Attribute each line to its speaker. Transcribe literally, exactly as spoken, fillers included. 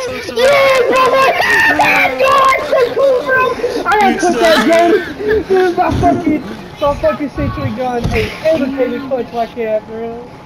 Speaker 1: Yeah, brother! Oh my god, so cool, bro! I gotta put that game. Dude, my fucking, my fucking Sentry Gun. Hey, ever came in clutch like that, bro.